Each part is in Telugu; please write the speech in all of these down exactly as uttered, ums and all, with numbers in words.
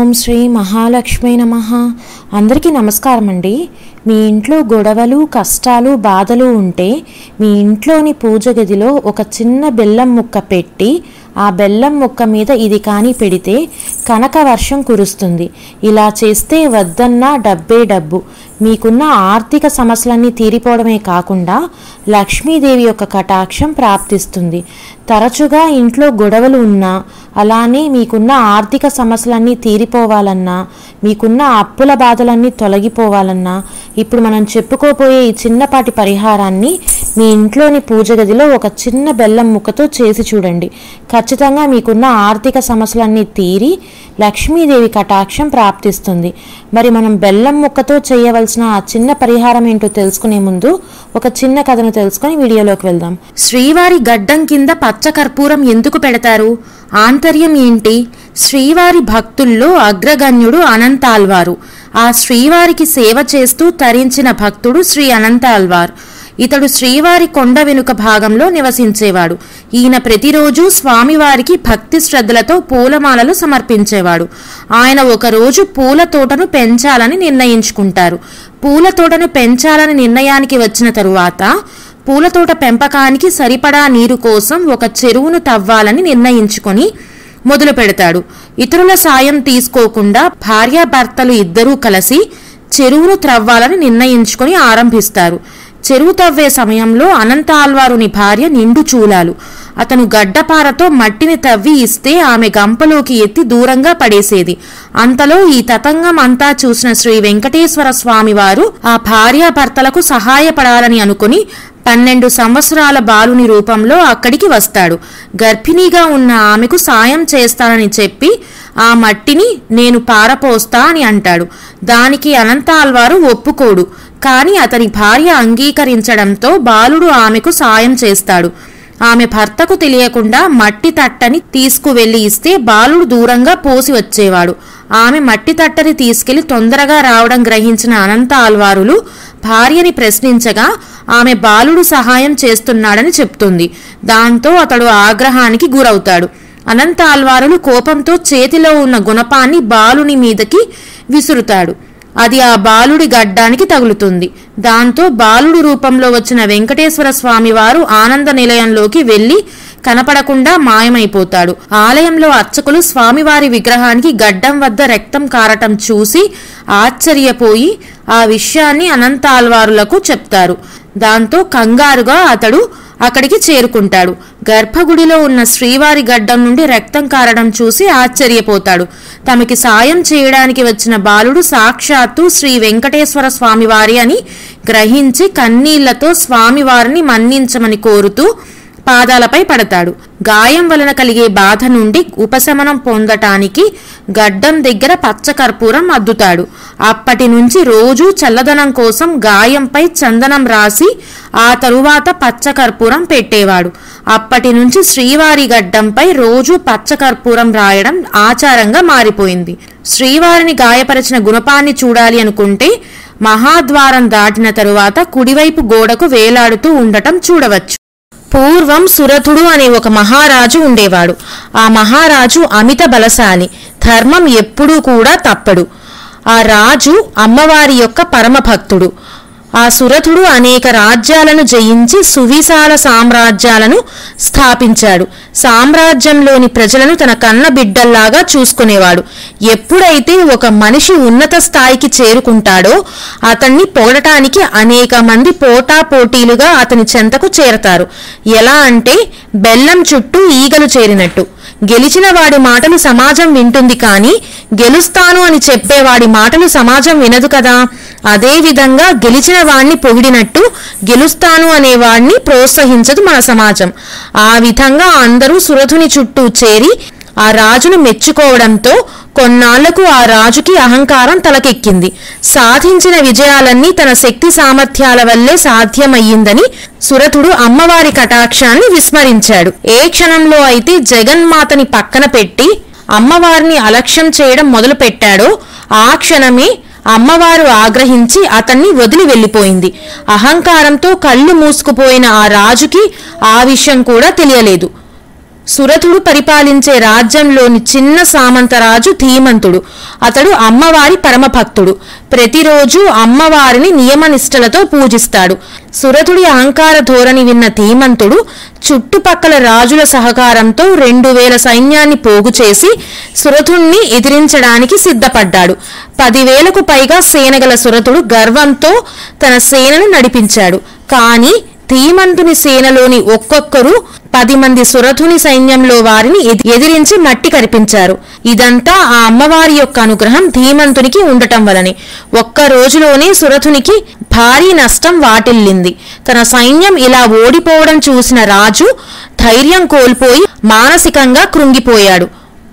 ఓం శ్రీ మహాలక్ష్మీ నమః. అందరికీ నమస్కారం అండి. మీ ఇంట్లో గొడవలు, కష్టాలు, బాధలు ఉంటే మీ ఇంట్లోని పూజ గదిలో ఒక చిన్న బెల్లం ముక్క పెట్టి ఆ బెల్లం ముక్క మీద ఇది కానీ పెడితే కనక వర్షం కురుస్తుంది. ఇలా చేస్తే వద్దన్నా డబ్బే డబ్బు. మీకున్న ఆర్థిక సమస్యలన్నీ తీరిపోవడమే కాకుండా లక్ష్మీదేవి యొక్క కటాక్షం ప్రాప్తిస్తుంది. తరచుగా ఇంట్లో గొడవలు ఉన్నా, అలానే మీకున్న ఆర్థిక సమస్యలన్నీ తీరిపోవాలన్నా, మీకున్న అప్పుల బాధలన్నీ తొలగిపోవాలన్నా ఇప్పుడు మనం చెప్పుకోబోయే ఈ చిన్నపాటి పరిహారాన్ని మీ ఇంట్లోని పూజ గదిలో ఒక చిన్న బెల్లం ముక్కతో చేసి చూడండి. ఖచ్చితంగా మీకున్న ఆర్థిక సమస్యలన్నీ తీరి లక్ష్మీదేవి కటాక్షం ప్రాప్తిస్తుంది. మరి మనం బెల్లం ముక్కతో చేయవలసిన ఆ చిన్న పరిహారం ఏంటో తెలుసుకునే ముందు ఒక చిన్న కథను తెలుసుకొని వీడియోలోకి వెళ్దాం. శ్రీవారి గడ్డం కింద పచ్చ కర్పూరం ఎందుకు పెడతారు? ఆంతర్యం ఏంటి? శ్రీవారి భక్తుల్లో అగ్రగణ్యుడు అనంతాల్వారు. ఆ శ్రీవారికి సేవ చేస్తూ తరించిన భక్తుడు శ్రీ అనంతాల్వార్. ఇతడు శ్రీవారి కొండ వెనుక భాగంలో నివసించేవాడు. ఈయన ప్రతిరోజు స్వామివారికి భక్తి శ్రద్ధలతో పూలమాలలు సమర్పించేవాడు. ఆయన ఒకరోజు పూల తోటను పెంచాలని నిర్ణయించుకుంటారు. పూల తోటను పెంచాలని నిర్ణయానికి వచ్చిన తరువాత పూలతోట పెంపకానికి సరిపడా నీరు కోసం ఒక చెరువును తవ్వాలని నిర్ణయించుకొని మొదలు పెడతాడు. ఇతరుల సాయం తీసుకోకుండా భార్యాభర్తలు ఇద్దరూ కలిసి చెరువును త్రవ్వాలని నిర్ణయించుకొని ఆరంభిస్తారు. చెరువు తవ్వే సమయంలో అనంతాల్వారుని భార్య నిండు చూలాలు. అతను గడ్డపారతో మట్టిని తవ్వి ఇస్తే ఆమె గంపలోకి ఎత్తి దూరంగా పడేసేది. అంతలో ఈ తతంగం అంతా చూసిన శ్రీ వెంకటేశ్వర స్వామి వారు ఆ భార్యాభర్తలకు సహాయపడాలని అనుకుని పన్నెండు సంవత్సరాల బాలుని రూపంలో అక్కడికి వస్తాడు. గర్భిణీగా ఉన్న ఆమెకు సాయం చేస్తానని చెప్పి ఆ మట్టిని నేను పారపోస్తా అని అంటాడు. దానికి అనంతాల్వారు ఒప్పుకోడు. కానీ అతని భార్య అంగీకరించడంతో బాలుడు ఆమెకు సాయం చేస్తాడు. ఆమె భర్తకు తెలియకుండా మట్టి తట్టని తీసుకువెళ్లి ఇస్తే బాలుడు దూరంగా పోసి వచ్చేవాడు. ఆమె మట్టి తట్టని తీసుకెళ్లి తొందరగా రావడం గ్రహించిన అనంతాల్వారులు భార్యని ప్రశ్నించగా ఆమె బాలుడు సహాయం చేస్తున్నాడని చెప్తుంది. దాంతో అతడు ఆగ్రహానికి గురవుతాడు. అనంతాల్వారులు కోపంతో చేతిలో ఉన్న గుణపాన్ని బాలుని మీదకి విసురుతాడు. అది ఆ బాలుడి గడ్డానికి తగులుతుంది. దాంతో బాలుడు రూపంలో వచ్చిన వెంకటేశ్వర స్వామి వారు ఆనంద నిలయంలోకి వెళ్లి కనపడకుండా మాయమైపోతాడు. ఆలయంలో అర్చకులు స్వామివారి విగ్రహానికి గడ్డం వద్ద రక్తం కారటం చూసి ఆశ్చర్యపోయి ఆ విషయాన్ని అనంతాల్వారులకు చెప్తారు. దాంతో కంగారుగా అతడు అక్కడికి చేరుకుంటాడు. గర్భగుడిలో ఉన్న శ్రీవారి గడ్డం నుండి రక్తం కారడం చూసి ఆశ్చర్యపోతాడు. తమకి సాయం చేయడానికి వచ్చిన బాలుడు సాక్షాత్తు శ్రీ వెంకటేశ్వర స్వామివారి అని గ్రహించి కన్నీళ్లతో స్వామివారిని మన్నించమని కోరుతూ పాదాలపై పడతాడు. గాయం వలన కలిగే బాధ నుండి ఉపశమనం పొందటానికి గడ్డం దగ్గర పచ్చకర్పూరం అద్దుతాడు. అప్పటి నుంచి రోజు చల్లదనం కోసం గాయంపై చందనం రాసి ఆ తరువాత పచ్చకర్పూరం పెట్టేవాడు. అప్పటి నుంచి శ్రీవారి గడ్డంపై రోజు పచ్చకర్పూరం రాయడం ఆచారంగా మారిపోయింది. శ్రీవారిని గాయపరిచిన గుణపాన్ని చూడాలి అనుకుంటే మహాద్వారం దాటిన తరువాత కుడివైపు గోడకు వేలాడుతూ ఉండటం చూడవచ్చు. పూర్వం సురథుడు అనే ఒక మహారాజు ఉండేవాడు. ఆ మహారాజు అమిత బలశాలి, ధర్మం ఎప్పుడూ కూడా తప్పడు. ఆ రాజు అమ్మవారి యొక్క పరమ భక్తుడు. ఆ సురథుడు అనేక రాజ్యాలను జయించి సువిశాల సామ్రాజ్యాలను స్థాపించాడు. సామ్రాజ్యంలోని ప్రజలను తన కన్న బిడ్డల్లాగా చూసుకునేవాడు. ఎప్పుడైతే ఒక మనిషి ఉన్నత స్థాయికి చేరుకుంటాడో అతన్ని పొగడటానికి అనేక మంది పోటా పోటీలుగా అతని చెంతకు చేరతారు. ఎలా అంటే బెల్లం చుట్టూ ఈగలు చేరినట్టు. గెలిచిన వాడి మాటలు సమాజం వింటుంది, కానీ గెలుస్తాను అని చెప్పేవాడి మాటలు సమాజం వినదు కదా. అదే విధంగా గెలిచిన వాణ్ణి పొగిడినట్టు గెలుస్తాను అనే వాడిని ప్రోత్సహించదు మన సమాజం. ఆ విధంగా అందరూ సురథుని చుట్టూ చేరి ఆ రాజును మెచ్చుకోవడంతో కొన్నాళ్లకు ఆ రాజుకి అహంకారం తలకెక్కింది. సాధించిన విజయాలన్నీ తన శక్తి సామర్థ్యాల వల్లే సాధ్యమయ్యిందని సురథుడు అమ్మవారి కటాక్షాన్ని విస్మరించాడు. ఏ క్షణంలో అయితే జగన్మాతని పక్కన పెట్టి అమ్మవారిని అలక్ష్యం చేయడం మొదలు పెట్టాడో ఆ క్షణమే అమ్మవారు ఆగ్రహించి అతన్ని వదిలి వెళ్ళిపోయింది. అహంకారంతో కళ్ళు మూసుకుపోయిన ఆ రాజుకి ఆ విషయం కూడా తెలియలేదు. సురథుడు పరిపాలించే రాజ్యంలోని చిన్న సామంతరాజు ధీమంతుడు. అతడు అమ్మవారి పరమభక్తుడు. ప్రతిరోజు అమ్మవారిని నియమనిష్టలతో పూజిస్తాడు. సురథుడి అహంకార ధోరణి విన్న ధీమంతుడు చుట్టుపక్కల రాజుల సహకారంతో రెండు వేల సైన్యాన్ని పోగు చేసి సురథుణ్ణి ఎదిరించడానికి సిద్ధపడ్డాడు. పదివేలకు పైగా సేనగల సురథుడు గర్వంతో తన సేనను నడిపించాడు. కానీ ధీమంతుని సేనలోని ఒక్కొక్కరు పది మంది సురథుని సైన్యంలో వారిని ఎదిరించి మట్టి కరిపించారు. ఇదంతా ఆ అమ్మవారి యొక్క అనుగ్రహం ధీమంతునికి ఉండటం వలనే. ఒక్క రోజులోనే సురథునికి భారీ నష్టం వాటిల్లింది. తన సైన్యం ఇలా ఓడిపోవడం చూసిన రాజు ధైర్యం కోల్పోయి మానసికంగా కృంగిపోయాడు.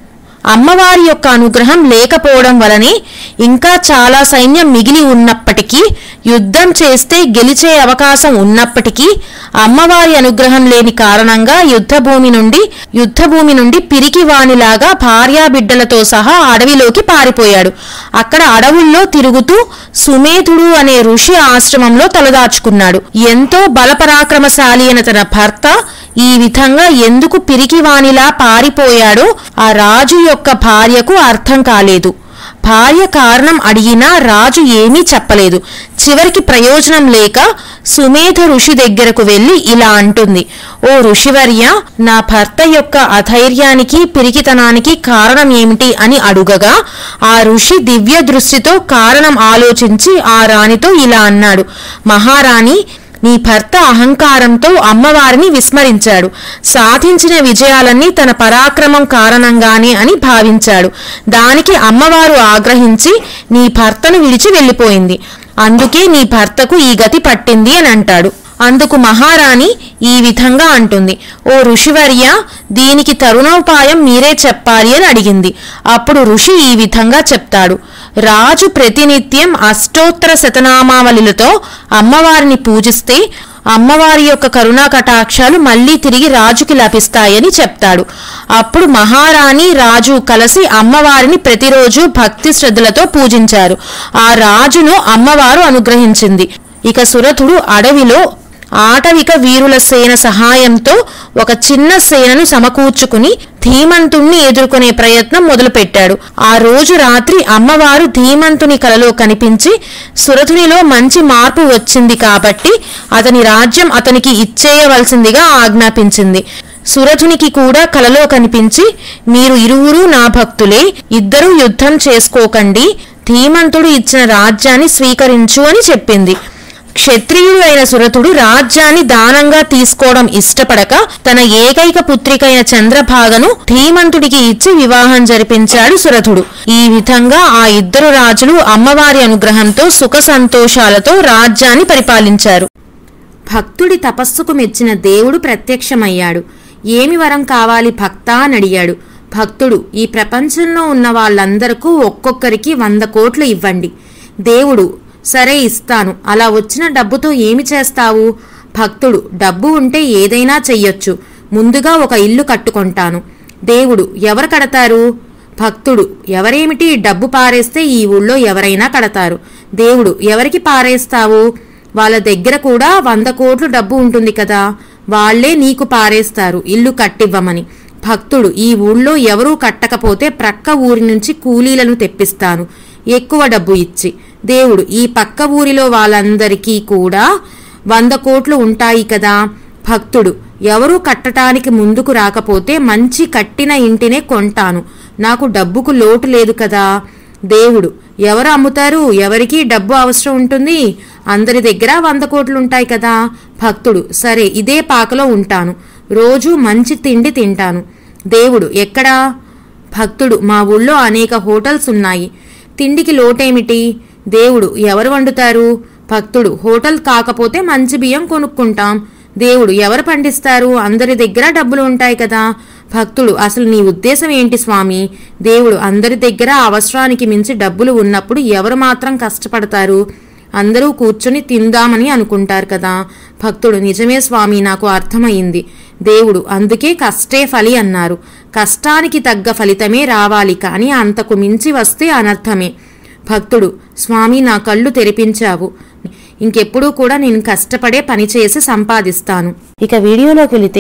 అమ్మవారి యొక్క అనుగ్రహం లేకపోవడం వలనే ఇంకా చాలా సైన్యం మిగిలి ఉన్నప్పటికీ, యుద్ధం చేస్తే గెలిచే అవకాశం ఉన్నప్పటికీ అమ్మవారి అనుగ్రహం లేని కారణంగా యుద్ధభూమి నుండి యుద్ధభూమి నుండి పిరికి వానిలాగా భార్యాబిడ్డలతో సహా అడవిలోకి పారిపోయాడు. అక్కడ అడవుల్లో తిరుగుతూ సుమేధుడు అనే ఋషి ఆశ్రమంలో తలదాచుకున్నాడు. ఎంతో బలపరాక్రమశాలి అయిన తన భర్త ఈ విధంగా ఎందుకు పిరికివానిలా పారిపోయాడో ఆ రాజు యొక్క భార్యకు అర్థం కాలేదు. భార్య కారణం అడిగినా రాజు ఏమీ చెప్పలేదు. చివరికి ప్రయోజనం లేక సుమేధ ఋషి దగ్గరకు వెళ్లి ఇలా అంటుంది, ఓ ఋషివర్య, నా భర్త యొక్క అధైర్యానికి పిరికితనానికి కారణం ఏమిటి అని అడుగగా ఆ ఋషి దివ్య దృష్టితో కారణం ఆలోచించి ఆ రాణితో ఇలా అన్నాడు, మహారాణి, నీ భర్త అహంకారంతో అమ్మవారిని విస్మరించాడు. సాధించిన విజయాలన్నీ తన పరాక్రమం కారణంగానే అని భావించాడు. దానికి అమ్మవారు ఆగ్రహించి నీ భర్తను విడిచి వెళ్ళిపోయింది. అందుకే నీ భర్తకు ఈ గతి పట్టింది అని అంటాడు. అందుకు మహారాణి ఈ విధంగా అంటుంది, ఓ ఋషివర్య, దీనికి తరుణోపాయం మీరే చెప్పాలి అని అడిగింది. అప్పుడు ఋషి ఈ విధంగా చెప్తాడు, రాజు ప్రతినిత్యం అష్టోత్తర శతనామావళిలతో అమ్మవారిని పూజిస్తే అమ్మవారి యొక్క కరుణా కటాక్షాలు మళ్లీ తిరిగి రాజుకి లభిస్తాయని చెప్తాడు. అప్పుడు మహారాణి రాజు కలిసి అమ్మవారిని ప్రతిరోజు భక్తి శ్రద్ధలతో పూజించారు. ఆ రాజును అమ్మవారు అనుగ్రహించింది. ఇక సురథుడు అడవిలో ఆటవిక వీరుల సేన సహాయంతో ఒక చిన్న సేనను సమకూర్చుకుని ధీమంతుణ్ణి ఎదుర్కొనే ప్రయత్నం మొదలుపెట్టాడు. ఆ రోజు రాత్రి అమ్మవారు ధీమంతుని కలలో కనిపించి సురథునిలో మంచి మార్పు వచ్చింది కాబట్టి అతని రాజ్యం అతనికి ఇచ్చేయవలసిందిగా ఆజ్ఞాపించింది. సురథునికి కూడా కలలో కనిపించి, మీరు ఇరువురు నా భక్తులే, ఇద్దరూ యుద్ధం చేసుకోకండి, ధీమంతుడు ఇచ్చిన రాజ్యాన్ని స్వీకరించు అని చెప్పింది. క్షత్రియుడు అయిన సురథుడు రాజ్యాన్ని దానంగా తీసుకోవడం ఇష్టపడక తన ఏకైక పుత్రికైన చంద్రభాగను ధీమంతుడికి ఇచ్చి వివాహం జరిపించాడు సురథుడు. ఈ విధంగా ఆ ఇద్దరు రాజులు అమ్మవారి అనుగ్రహంతో సుఖ సంతోషాలతో రాజ్యాన్ని పరిపాలించారు. భక్తుడి తపస్సుకు మెచ్చిన దేవుడు ప్రత్యక్షమయ్యాడు. ఏమి వరం కావాలి భక్తా అని అడిగాడు. భక్తుడు, ఈ ప్రపంచంలో ఉన్న వాళ్ళందరికీ ఒక్కొక్కరికి వంద కోట్లు ఇవ్వండి. దేవుడు, సరే ఇస్తాను. అలా వచ్చిన డబ్బుతో ఏమి చేస్తావు? భక్తుడు, డబ్బు ఉంటే ఏదైనా చెయ్యొచ్చు. ముందుగా ఒక ఇల్లు కట్టుకుంటాను. దేవుడు, ఎవరు కడతారు? భక్తుడు, ఎవరేమిటి, డబ్బు పారేస్తే ఈ ఊళ్ళో ఎవరైనా కడతారు. దేవుడు, ఎవరికి పారేస్తావు? వాళ్ళ దగ్గర కూడా వంద కోట్లు డబ్బు ఉంటుంది కదా, వాళ్లే నీకు పారేస్తారు ఇల్లు కట్టివ్వమని. భక్తుడు, ఈ ఊళ్ళో ఎవరూ కట్టకపోతే ప్రక్క ఊరి నుంచి కూలీలను తెప్పిస్తాను ఎక్కువ డబ్బు ఇచ్చి. దేవుడు, ఈ పక్క ఊరిలో వాళ్ళందరికీ కూడా వంద కోట్లు ఉంటాయి కదా. భక్తుడు, ఎవరూ కట్టడానికి ముందుకు రాకపోతే మంచి కట్టిన ఇంటినే కొంటాను, నాకు డబ్బుకు లోటు లేదు కదా. దేవుడు, ఎవరు అమ్ముతారు? ఎవరికి డబ్బు అవసరం ఉంటుంది? అందరి దగ్గర వంద కోట్లుంటాయి కదా. భక్తుడు, సరే ఇదే పాకలో ఉంటాను, రోజు మంచి తిండి తింటాను. దేవుడు, ఎక్కడా? భక్తుడు, మా ఊళ్ళో అనేక హోటల్స్ ఉన్నాయి, తిండికి లోటేమిటి? దేవుడు, ఎవరు వండుతారు? భక్తుడు, హోటల్ కాకపోతే మంచి బియ్యం కొనుక్కుంటాం. దేవుడు, ఎవరు పండిస్తారు? అందరి దగ్గర డబ్బులు ఉంటాయి కదా. భక్తుడు, అసలు నీ ఉద్దేశం ఏంటి స్వామి? దేవుడు, అందరి దగ్గర అవసరానికి మించి డబ్బులు ఉన్నప్పుడు ఎవరు మాత్రం కష్టపడతారు? అందరూ కూర్చొని తిందామని అనుకుంటారు కదా. భక్తుడు, నిజమే స్వామి, నాకు అర్థమైంది. దేవుడు, అందుకే కష్టే ఫలి అన్నారు. కష్టానికి తగ్గ ఫలితమే రావాలి, కానీ అంతకు మించి వస్తే అనర్థమే. భక్తుడు, స్వామి, నా కళ్ళు తెరిపించావు, ఇంకెప్పుడూ కూడా నేను కష్టపడే పని చేసి సంపాదిస్తాను. ఇక వీడియోలోకి వెళితే,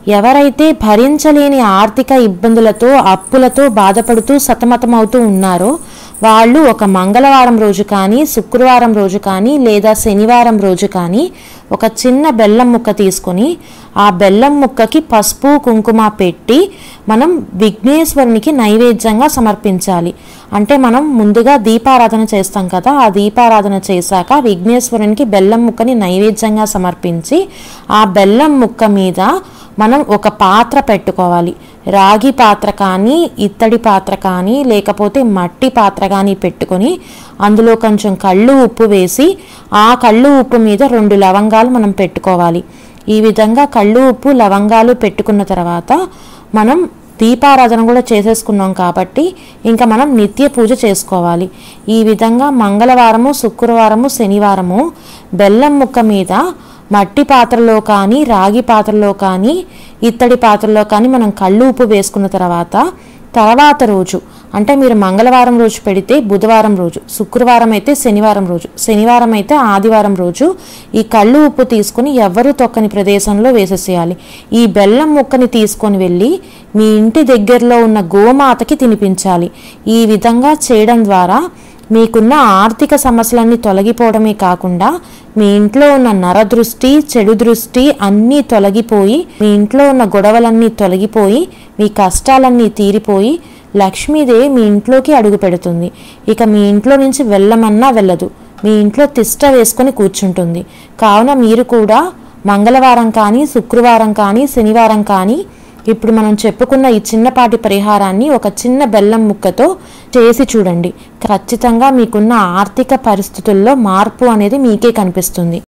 ఎవరైతే భరించలేని ఆర్థిక ఇబ్బందులతో అప్పులతో బాధపడుతూ సతమతమవుతూ ఉన్నారో వాళ్ళు ఒక మంగళవారం రోజు కానీ శుక్రవారం రోజు కానీ లేదా శనివారం రోజు కానీ ఒక చిన్న బెల్లం ముక్క తీసుకొని ఆ బెల్లం ముక్కకి పసుపు కుంకుమ పెట్టి మనం విఘ్నేశ్వరునికి నైవేద్యంగా సమర్పించాలి. అంటే మనం ముందుగా దీపారాధన చేస్తాం కదా, ఆ దీపారాధన చేశాక విఘ్నేశ్వరునికి బెల్లం ముక్కని నైవేద్యంగా సమర్పించి ఆ బెల్లం ముక్క మీద మనం ఒక పాత్ర పెట్టుకోవాలి. రాగి పాత్ర కానీ ఇత్తడి పాత్ర కానీ లేకపోతే మట్టి పాత్ర కానీ పెట్టుకొని అందులో కొంచెం కళ్ళు ఉప్పు వేసి ఆ కళ్ళు ఉప్పు మీద రెండు లవంగాలు మనం పెట్టుకోవాలి. ఈ విధంగా కళ్ళు ఉప్పు లవంగాలు పెట్టుకున్న తర్వాత మనం దీపారాధన కూడా చేసేసుకున్నాం కాబట్టి ఇంకా మనం నిత్య పూజ చేసుకోవాలి. ఈ విధంగా మంగళవారము శుక్రవారము శనివారము బెల్లం ముక్క మీద మట్టి పాత్రలో కానీ రాగి పాత్రలో కానీ ఇత్తడి పాత్రలో కానీ మనం కళ్ళు ఉప్పు వేసుకున్న తర్వాత తర్వాత రోజు అంటే మీరు మంగళవారం రోజు పెడితే బుధవారం రోజు, శుక్రవారం అయితే శనివారం రోజు, శనివారం అయితే ఆదివారం రోజు ఈ కళ్ళు ఉప్పు తీసుకొని ఎవ్వరూ తొక్కని ప్రదేశంలో వేసేసేయాలి. ఈ బెల్లం ముక్కని తీసుకొని వెళ్ళి మీ ఇంటి దగ్గరలో ఉన్న గోమాతకి తినిపించాలి. ఈ విధంగా చేయడం ద్వారా మీకున్న ఆర్థిక సమస్యలన్నీ తొలగిపోవడమే కాకుండా మీ ఇంట్లో ఉన్న నరదృష్టి చెడు దృష్టి అన్నీ తొలగిపోయి మీ ఇంట్లో ఉన్న గొడవలన్నీ తొలగిపోయి మీ కష్టాలన్నీ తీరిపోయి లక్ష్మీదేవి మీ ఇంట్లోకి అడుగు పెడుతుంది. ఇక మీ ఇంట్లో నుంచి వెళ్ళమన్నా వెళ్ళదు, మీ ఇంట్లో తిష్ట వేసుకొని కూర్చుంటుంది. కావున మీరు కూడా మంగళవారం కానీ శుక్రవారం కానీ శనివారం కానీ ఇప్పుడు మనం చెప్పుకున్న ఈ చిన్నపాటి పరిహారాన్ని ఒక చిన్న బెల్లం ముక్కతో చేసి చూడండి. ఖచ్చితంగా మీకున్న ఆర్థిక పరిస్థితుల్లో మార్పు అనేది మీకే కనిపిస్తుంది.